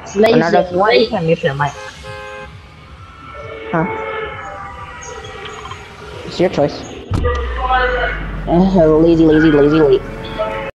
It's lazy. Another, if you want, you can mute your mic. Huh? It's your choice. Lazy.